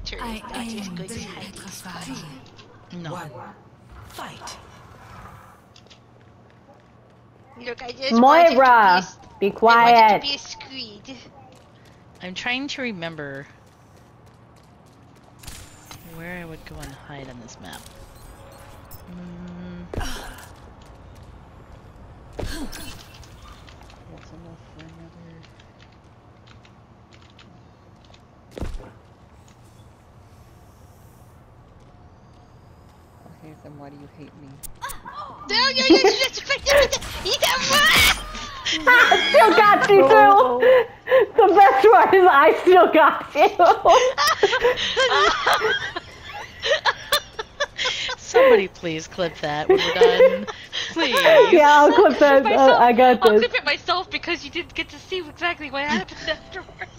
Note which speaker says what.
Speaker 1: better, not as good as Heidi's.
Speaker 2: No.
Speaker 3: Fight.
Speaker 1: Look, I just
Speaker 4: Moira, be
Speaker 1: I wanted
Speaker 4: quiet.
Speaker 1: to be a screed.
Speaker 2: I'm trying to remember where I would go and hide on this map. That's enough for another.
Speaker 5: Okay, then why do you hate me?
Speaker 1: No, you just
Speaker 4: I still got you too. The best part is I still got you.
Speaker 2: Somebody please clip that when we're done. Please.
Speaker 4: Yeah, I'll clip that. I got
Speaker 1: I'll
Speaker 4: this.
Speaker 1: clip it myself because you didn't get to see exactly what happened afterwards.